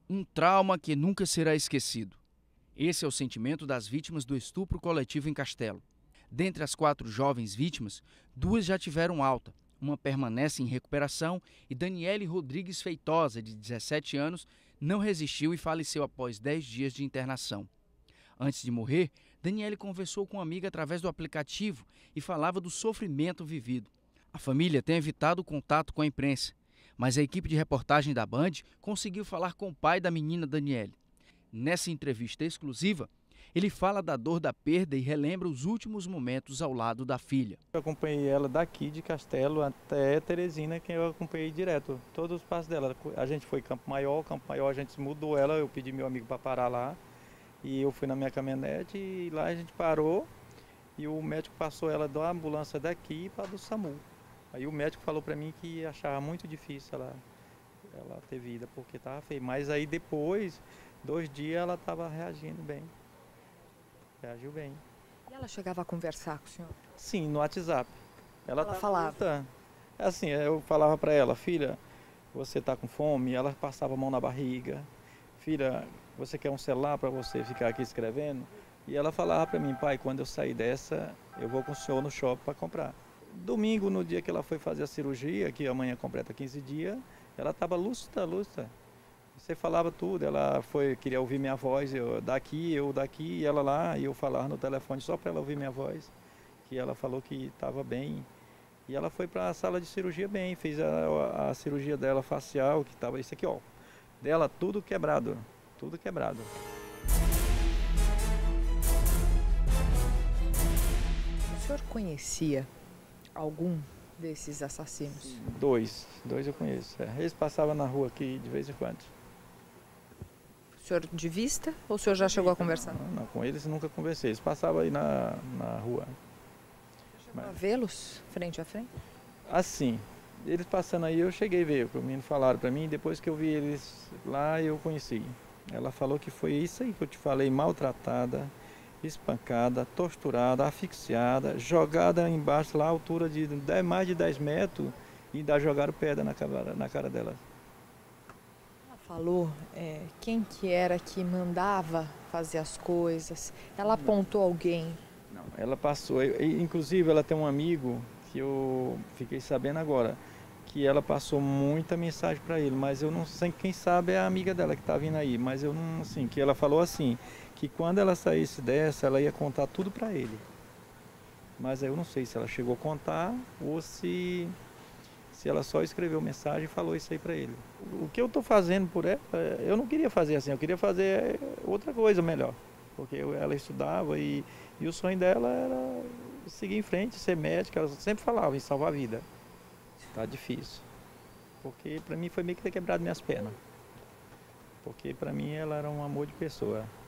Um trauma que nunca será esquecido. Esse é o sentimento das vítimas do estupro coletivo em Castelo. Dentre as 4 jovens vítimas, 2 já tiveram alta. Uma permanece em recuperação e Daniele Rodrigues Feitosa, de 17 anos, não resistiu e faleceu após 10 dias de internação. Antes de morrer, Daniele conversou com uma amiga através do aplicativo e falava do sofrimento vivido. A família tem evitado o contato com a imprensa, mas a equipe de reportagem da Band conseguiu falar com o pai da menina Daniele. Nessa entrevista exclusiva, ele fala da dor da perda e relembra os últimos momentos ao lado da filha. Eu acompanhei ela daqui de Castelo até Teresina, que eu acompanhei direto, todos os passos dela. A gente foi Campo Maior a gente mudou ela, eu pedi meu amigo para parar lá. E eu fui na minha caminhonete e lá a gente parou e o médico passou ela da ambulância daqui para do SAMU. Aí o médico falou para mim que achava muito difícil ela ter vida, porque estava feio. Mas aí depois, 2 dias, ela estava reagindo bem. Reagiu bem. E ela chegava a conversar com o senhor? Sim, no WhatsApp. Ela falava? Assim, eu falava para ela, filha, você está com fome? Ela passava a mão na barriga. Filha, você quer um celular para você ficar aqui escrevendo? E ela falava para mim, pai, quando eu sair dessa, eu vou com o senhor no shopping para comprar. Domingo, no dia que ela foi fazer a cirurgia, que amanhã completa 15 dias, ela estava lúcida. Você falava tudo, queria ouvir minha voz, eu daqui, e ela lá, e eu falava no telefone só para ela ouvir minha voz, que ela falou que estava bem. E ela foi para a sala de cirurgia bem, fez a cirurgia dela facial, que estava isso aqui, ó. Dela tudo quebrado. O senhor conhecia algum desses assassinos? Dois eu conheço. Eles passavam na rua aqui de vez em quando. O senhor de vista ou o senhor já chegou a conversar? Não, com eles nunca conversei. Eles passavam aí na rua. Chegou a vê-los frente a frente? Assim, eles passando aí eu cheguei a ver, o menino falaram para mim, depois que eu vi eles lá eu conheci. Ela falou que foi isso aí que eu te falei, maltratada, espancada, torturada, asfixiada, jogada embaixo lá, a altura de mais de 10 metros, e ainda jogaram pedra na cara dela. Ela falou quem que era que mandava fazer as coisas, ela apontou alguém? Não, ela passou, inclusive ela tem um amigo que eu fiquei sabendo agora, que ela passou muita mensagem para ele, mas eu não sei, quem sabe é a amiga dela que está vindo aí, mas eu não, assim, que ela falou assim, que quando ela saísse dessa, ela ia contar tudo para ele. Mas eu não sei se ela chegou a contar ou se ela só escreveu mensagem e falou isso aí para ele. O que eu estou fazendo por ela, eu não queria fazer assim, eu queria fazer outra coisa melhor, porque ela estudava e o sonho dela era seguir em frente, ser médica, ela sempre falava em salvar a vida. Tá difícil, porque para mim foi meio que ter quebrado minhas pernas, porque para mim ela era um amor de pessoa.